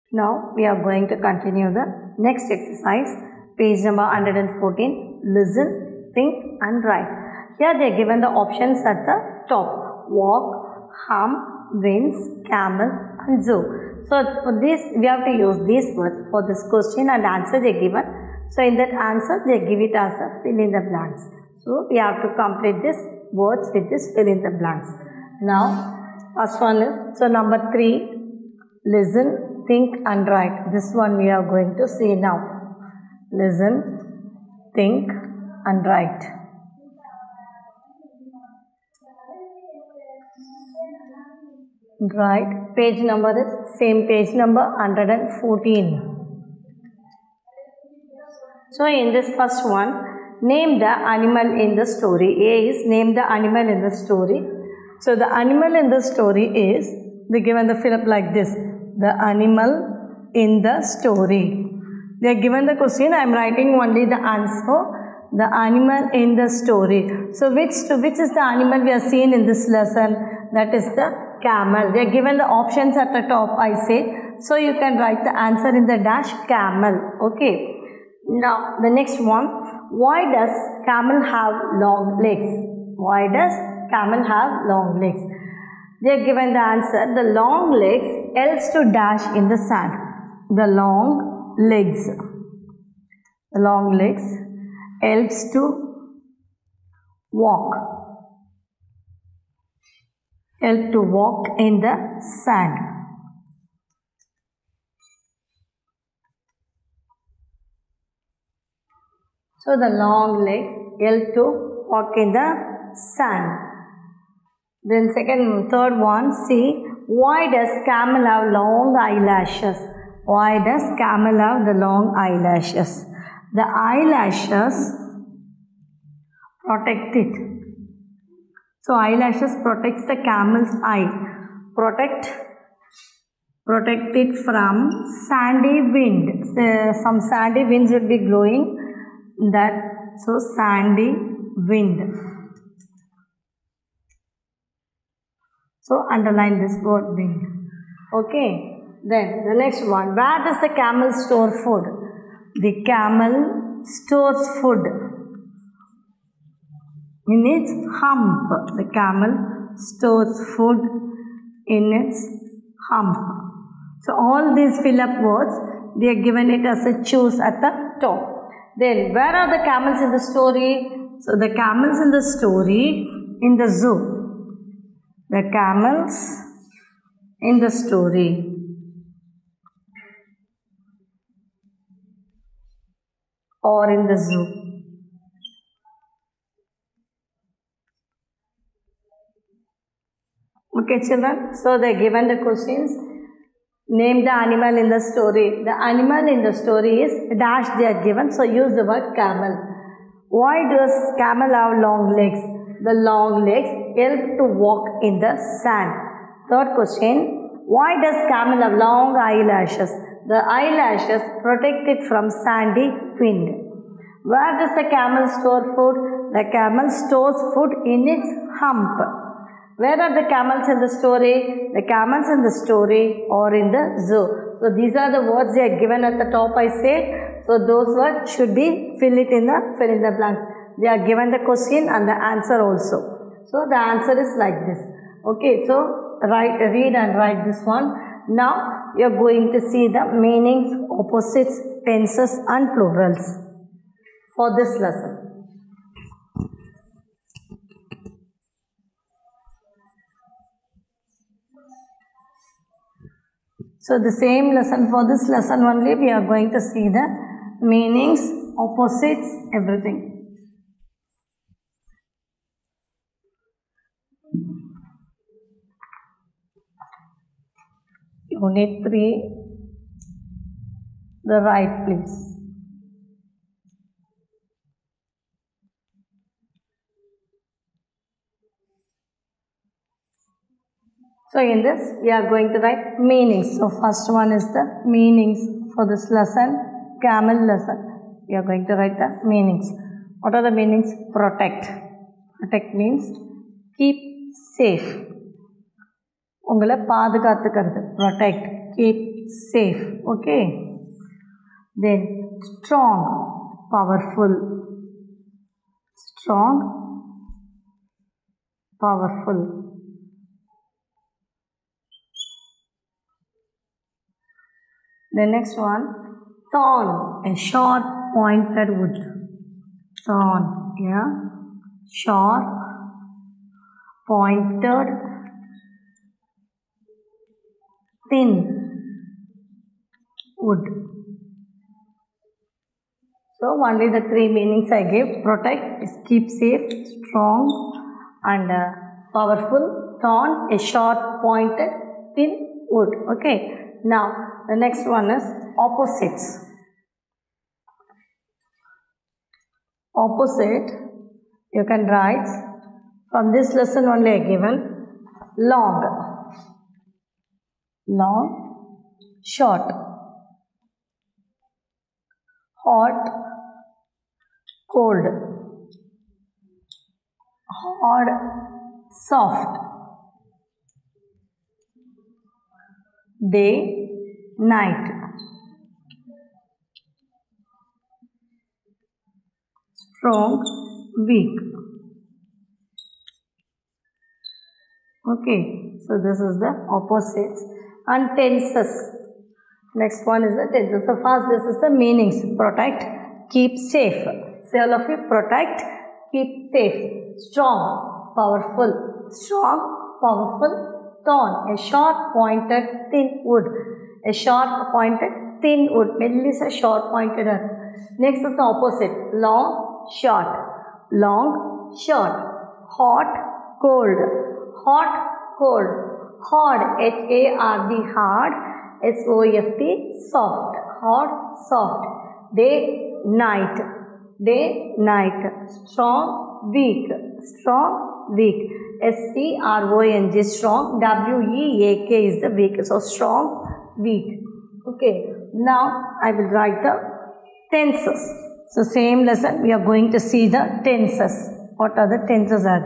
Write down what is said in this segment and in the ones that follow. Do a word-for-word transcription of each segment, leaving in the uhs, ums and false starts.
Now we are going to continue the next exercise, page number one hundred fourteen. Listen, think and write. Here they are given the options at the top: walk, hum, winds, camel and zoo. So for this we have to use these words for this question and answer they are given. So in that answer they give it as a fill in the blanks. So we have to complete this words with this fill in the blanks. Now first one is, so number three, listen, think and write. This one we are going to see now. Listen, think and write. Right, page number is same page number one hundred fourteen. So in this first one, name the animal in the story. A is name the animal in the story. So the animal in the story is, they given the fill up like this: the animal in the story. They are given the question, I am writing only the answer. The animal in the story. So which to which is the animal we are seeing in this lesson? That is the camel. They are given the options at the top, I say. So you can write the answer in the dash camel. Okay. Now the next one, why does camel have long legs? Why does camel have long legs? They are given the answer, the long legs helps to dash in the sand. The long legs. The long legs helps to walk. Help to walk in the sand. So the long legs help to walk in the sand. Then second, third one, see, why does camel have long eyelashes? Why does camel have the long eyelashes? The eyelashes protect it. So eyelashes protects the camel's eye. Protect, protect it from sandy wind. So, some sandy winds will be blowing. That so sandy wind. So underline this word wind. Okay. Then the next one. Where does the camel store food? The camel stores food in its hump. The camel stores food in its hump. So all these fill up words, they are given it as a choose at the top. Then where are the camels in the story? So the camels in the story in the zoo. The camels in the story. Or in the zoo. Okay children, so they are given the questions. Name the animal in the story. The animal in the story is dash they are given, so use the word camel. Why does camel have long legs? The long legs help to walk in the sand. Third question, why does camel have long eyelashes? The eyelashes protect it from sandy wind. Where does the camel store food? The camel stores food in its hump. Where are the camels in the story? The camels in the story or in the zoo. So these are the words they are given at the top, I said. So those words should be fill it in the fill in the blanks. They are given the question and the answer also. So the answer is like this. Okay, so write, read and write this one. Now you are going to see the meanings, opposites, tenses and plurals for this lesson. So the same lesson, for this lesson only we are going to see the meanings, opposites, everything. Unit three, the right please. So in this we are going to write meanings. So first one is the meanings for this lesson, camel lesson. We are going to write the meanings. What are the meanings? Protect. Protect means keep safe. உங்களை பாதுகாத்துக்கிறது. Protect, keep safe. Okay. Then strong, powerful. Strong, powerful. The next one, thorn, a sharp pointed wood. Thorn, yeah, sharp pointed, thin wood. So only the three meanings I gave: protect is keep safe, strong and uh, powerful. Thorn, a sharp pointed thin wood. Okay. Now the next one is opposites. Opposite, you can write from this lesson only I given: long, long, short, hot, cold, hard, soft, day, night, strong, weak. Okay, so this is the opposites and tenses. Next one is the tenses. So first this is the meanings: protect, keep safe. Say all of you: protect, keep safe. Strong, powerful. Strong, powerful. Thorn, a sharp pointed thin wood. A sharp pointed thin wood. Melissa sharp pointed. Next is the opposite: long, short. Long, short. Hot, cold. Hot, cold. Hard, H A R D, hard. S O F T, soft. Hard, soft. Day, night. Day, night. Strong, weak. Strong, weak. S T R O N G, strong. W E A K is the weak. So strong, weak. Okay. Now I will write the tenses. So same lesson we are going to see the tenses. What are the tenses are?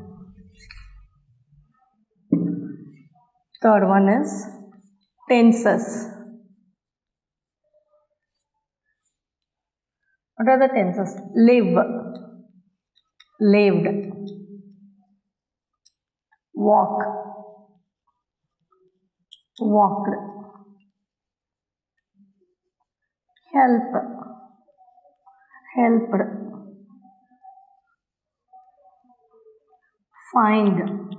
Third one is tenses. What are the tenses? Live, lived. Walk, walked. Help, helped. Find,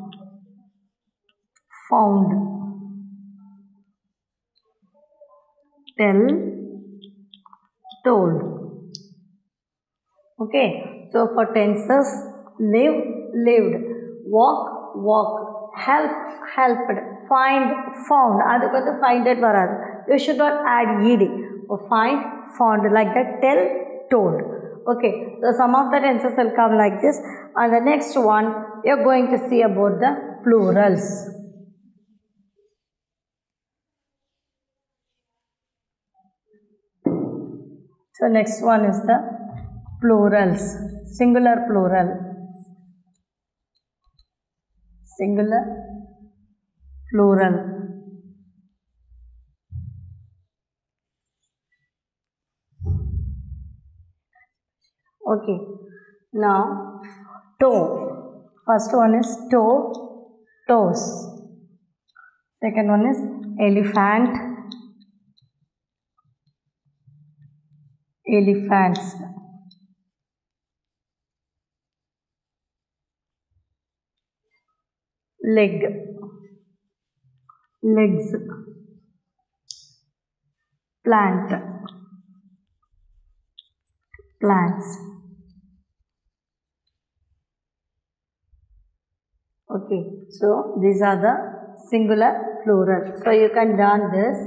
found. Tell, told. Okay, so for tenses: live, lived, walk, walked, help, helped, find, found. Adukku vandu find it varadu. You should not add ed. For find, found, like that. Tell, told. Okay, so some of the tenses will come like this. And the next one, you are going to see about the plurals. So next one is the plurals. Singular, plural. Singular, plural. Okay. Now toe. First one is toe, toes. Second one is elephant, elephants. Leg, legs. Plant, plants. Okay, so these are the singular, plural. So you can learn this.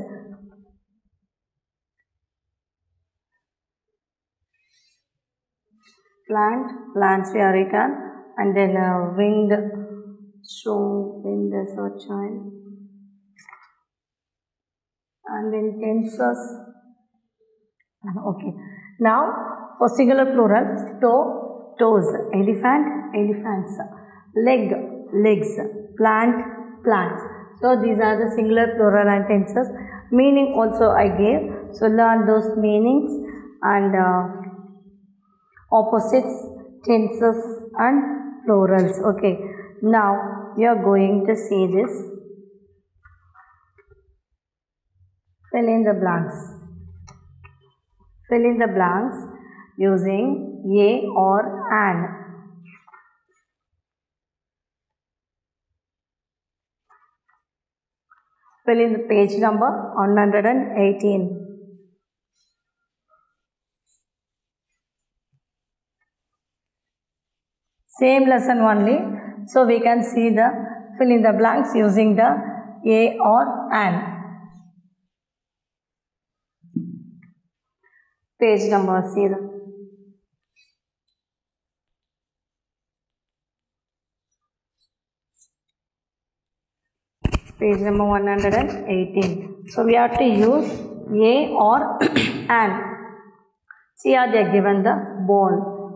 Plant, plants we are written, and then uh, wind, show, wind, sunshine, and then tenses. Okay, now for singular, plural: toe, toes, elephant, elephants, leg, legs, plant, plants. So these are the singular, plural and tenses. Meaning also I gave. So learn those meanings and uh, opposites, tenses and plurals. Okay. Now we are going to see this. Fill in the blanks. Fill in the blanks using a or an. Fill in the page number one hundred eighteen. Same lesson only. So we can see the fill in the blanks using the a or an. Page number, see the page number one hundred eighteen. So we have to use a or an. See how they are given the ball.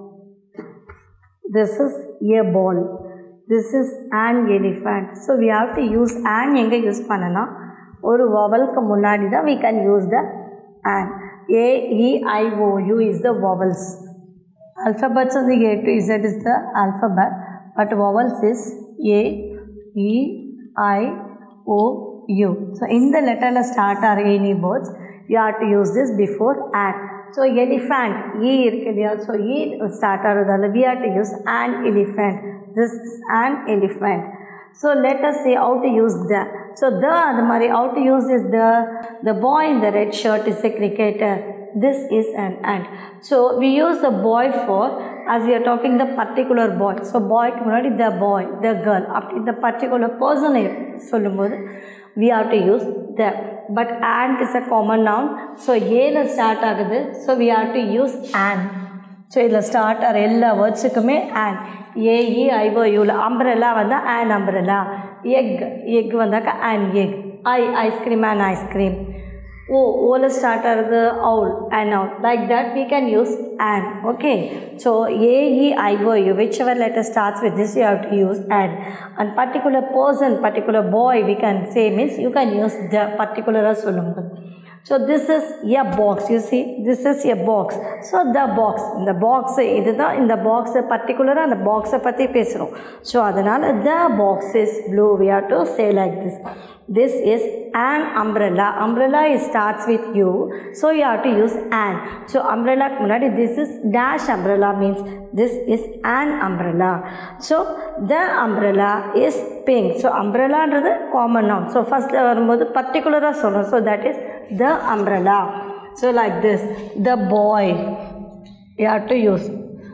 This is a ball. This is an elephant. So we have to use an. எங்க use பண்ணனா ஒரு vowelக்கு முன்னாடி தான் we can use the an. A, E, I, O, U is the vowels. Alphabets of the A to Z is the alphabet, but vowels is A, E, I, O, U. So in the letter start are any words, you have to use this before an. So elephant, E irukku. So E start arudala, we have to use an elephant. This is an elephant. So let us see how to use the. So the adamari how to use is the the boy in the red shirt is a cricketer. This is an ant. So we use the boy for as we are talking the particular boy. So boy munadi the boy, the girl. After the particular person sollumbodhu we have to use the. But ant is a common noun. So a la start agudhu. So we have to use an. So idla start are ella words kume an. A, E, I, O, U. Umbrella vanda an umbrella. Egg, egg vandaka an egg. I, ice cream, an ice cream. O, O la start are the owl, an owl. Like that we can use an. Okay. So A, E, I, O, U. Whichever letter starts with this you have to use an. And particular person, particular boy we can say means you can use the particular as sollumbodhu. So this is a box. You see, this is a box. So the box, the box idha in the box particular and the box patti pesrom. So adanal the box is blue. We have to say like this. This is an umbrella. Umbrella is starts with U. So you have to use an. So umbrella munadi this is dash umbrella means this is an umbrella. So the umbrella is pink. So umbrella is the common noun. So first varumbodhu particular ah solrom. So that is the umbrella. So like this, the boy you have to use.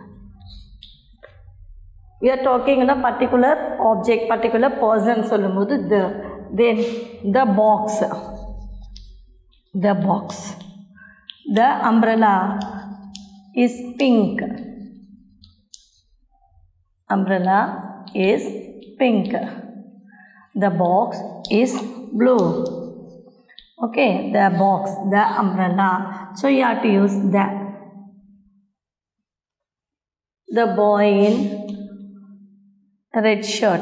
We are talking in a particular object, particular person sollumbodhu the. Then the box, the box, the umbrella is pink. Umbrella is pink. The box is blue. Okay, the box, the umbrella. So you have to use that. The boy in red shirt.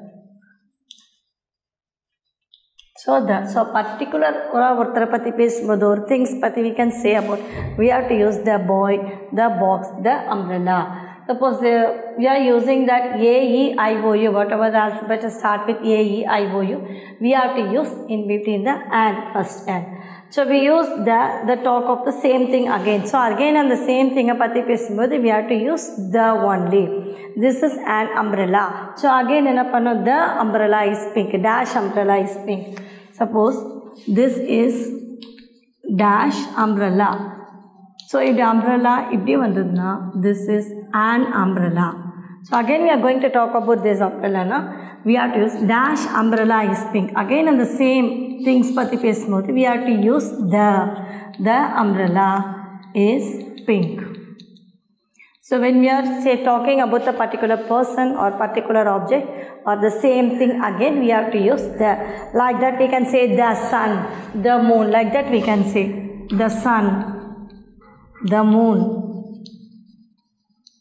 So the so particular or pati pesumbodu or things pati we can say about we have to use the boy, the box, the umbrella. Suppose uh, we are using that A, E, I, O, U, whatever the alphabet start with A, E, I, O, U, we have to use in between the and first and. So we use the the talk of the same thing again. So again on the same thing pati pesumbodu we have to use the only. This is an umbrella. So again enna pannu the umbrella is pink. Dash umbrella is pink. Suppose this is dash umbrella. So if the umbrella ipdi vandadna this is an umbrella. So again we are going to talk about this umbrella na. We have to use dash umbrella is pink. Again on the same things pati pesumbodu we have to use the the umbrella is pink. So when we are say talking about a particular person or particular object or the same thing again we have to use the. Like that we can say the sun, the moon. Like that we can say the sun, the moon,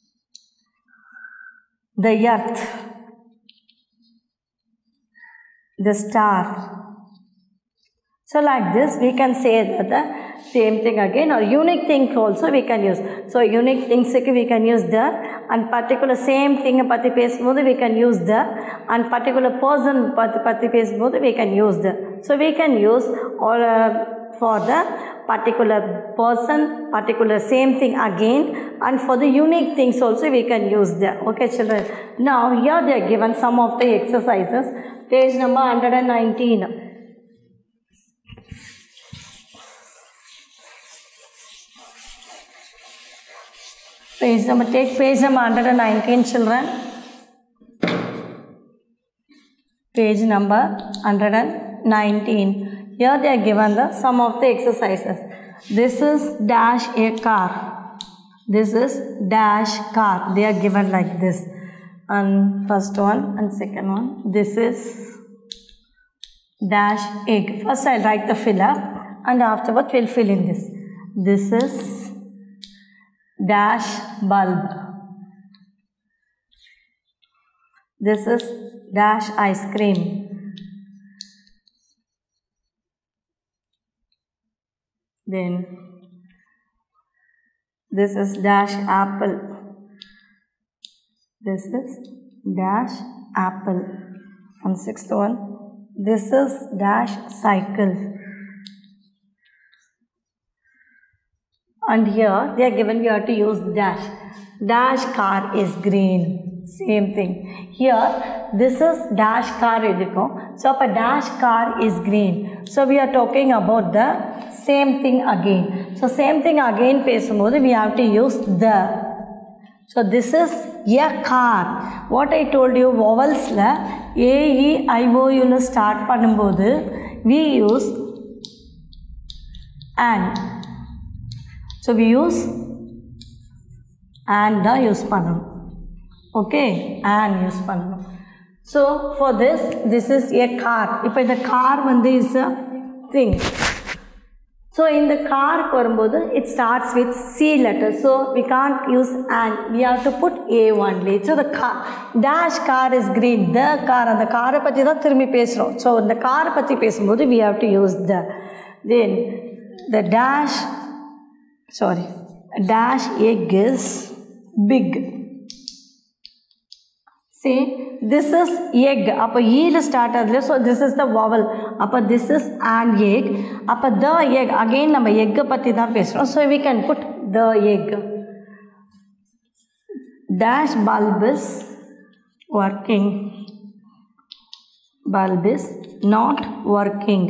the earth, the star. So like this we can say that the same thing again, or unique thing also we can use. So unique things we can use the, and particular same thing patti pesumbodu we can use the, and particular person patti pesumbodu we can use the. So we can use all uh, for the particular person, particular same thing again, and for the unique things also we can use the. Okay children, now here they are given some of the exercises. Page number one hundred nineteen. Page number, take page number one hundred nineteen children. Page number one hundred nineteen. Here they are given the some of the exercises. This is dash a car. This is dash car. They are given like this. And first one and second one. This is dash egg. First I'll write the filler and afterwards we'll fill in this. This is dash bulb. This is dash ice cream. Then this is dash apple. This is dash apple. And sixth one, this is dash cycle. And here they are given we have to use dash. Dash car is green. Same thing. Here this is dash car. So a dash car is green. So we are talking about the same thing again. So same thing again pesumbodu we have to use the. So this is a car. What I told you, vowels la A, E, I, O, U start பண்ணும்போது we use and. So we use and da use பண்ணணும். Okay, and use பண்ணணும். So for this, this is a car. இப்போ இந்த car வந்து is a thing. So in the car வரும்போது it starts with C letter. So we can't use and. We have to put A only. So the car, dash car is green. The car, அந்த காரை பற்றி தான் திரும்பி பேசுகிறோம். So இந்த காரை பற்றி பேசும்போது we have to use the. Then the dash, sorry, dash egg is big. See, this is egg. Appa E start adle, so this is the vowel. Appa this is an egg. Appa the egg, again nama egg patti dhaan pesrom. So we can put the egg. Dash bulb is working. Bulb is not working.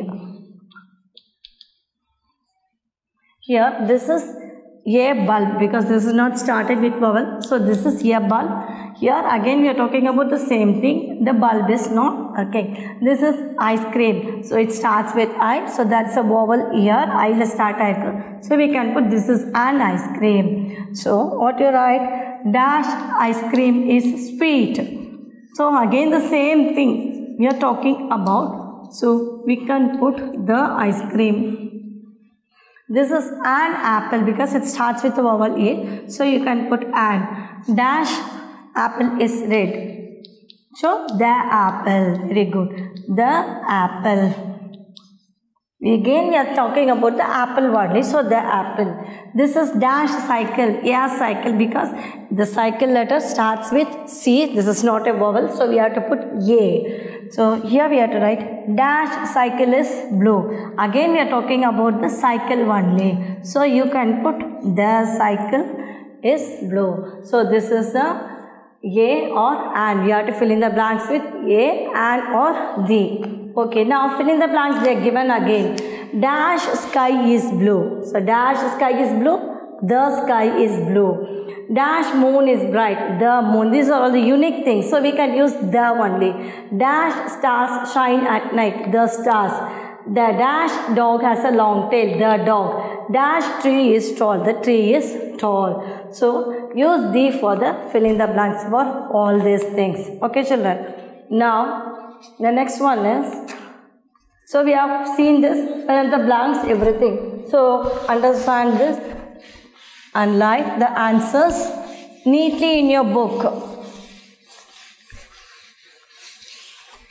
Here this is a bulb because this is not started with vowel. So this is a bulb. Here again we are talking about the same thing. The bulb is not working. This is ice cream. So it starts with I. So that's a vowel here. I will start I. So we can put this is an ice cream. So what you write? Dash ice cream is sweet. So again the same thing we are talking about. So we can put the ice cream. This is an apple because it starts with the vowel A. So you can put an. Dash apple is red. So the apple. Very good. The apple. Again we are talking about the apple only. So the apple. This is dash cycle. Yeah, cycle because the cycle letter starts with C. This is not a vowel. So we have to put A. So here we have to write dash cycle is blue. Again we are talking about the cycle only. So you can put the cycle is blue. So this is the A or and. We have to fill in the blanks with A and or the. Okay, now fill in the blanks they are given again. Dash sky is blue. So dash sky is blue. The sky is blue. Dash moon is bright. The moon. These are all the unique things. So we can use the only. Dash stars shine at night. The stars. The dash dog has a long tail. The dog. Dash tree is tall. The tree is tall. So use the for the fill in the blanks for all these things. Okay children. Now the next one is, so we have seen this, fill in the blanks, everything. So understand this and write the answers neatly in your book.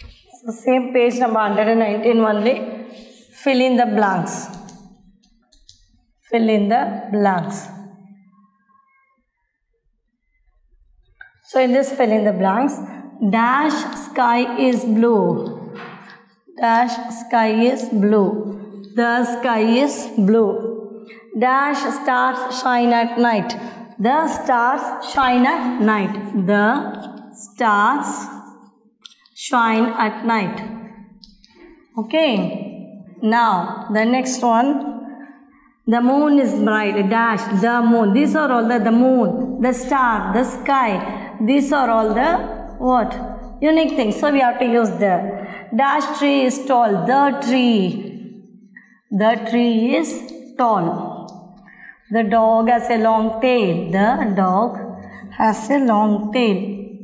So same page number one hundred nineteen only. Fill in the blanks. Fill in the blanks. So in this fill in the blanks, dash sky is blue. Dash sky is blue. The sky is blue. Dash stars shine at night. The stars shine at night. The stars shine at night. Okay. Now the next one. The moon is bright. Dash the moon. These are all the, the moon, the star, the sky. These are all the what? Unique things. So we have to use the. Dash tree is tall. The tree. The tree is tall. The dog has a long tail. The dog has a long tail.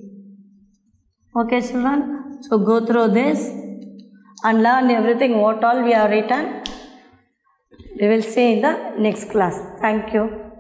Okay, children. So go through this and learn everything what all we have written. We will see in the next class. Thank you.